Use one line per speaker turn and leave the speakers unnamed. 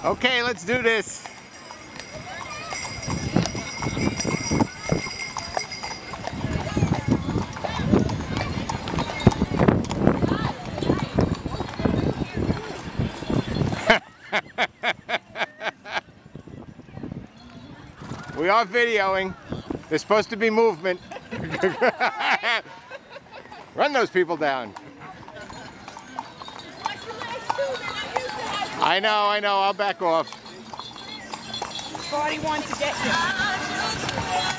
Okay, let's do this. We are videoing. There's supposed to be movement. Run those people down. I know, I'll back off.
41 to get you.